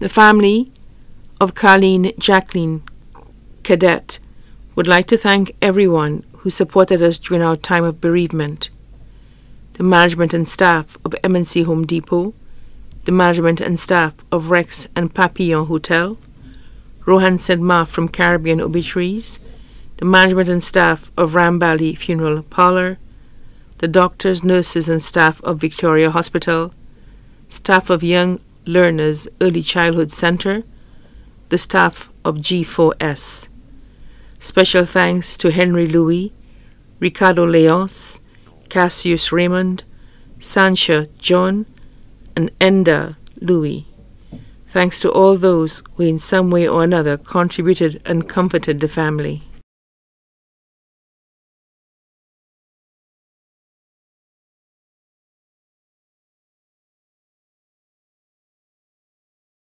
The family of Carleen Jacqueline Cadet would like to thank everyone who supported us during our time of bereavement. The management and staff of M&C Home Depot, the management and staff of Rex and Papillon Hotel, Rohan Sedma from Caribbean Obituaries, the management and staff of Rambali Funeral Parlor, the doctors, nurses and staff of Victoria Hospital, staff of Young Learners Early Childhood Center, the staff of G4S. Special thanks to Henry Louis, Ricardo Leos, Cassius Raymond, Sancha John, and Enda Louis. Thanks to all those who in some way or another contributed and comforted the family.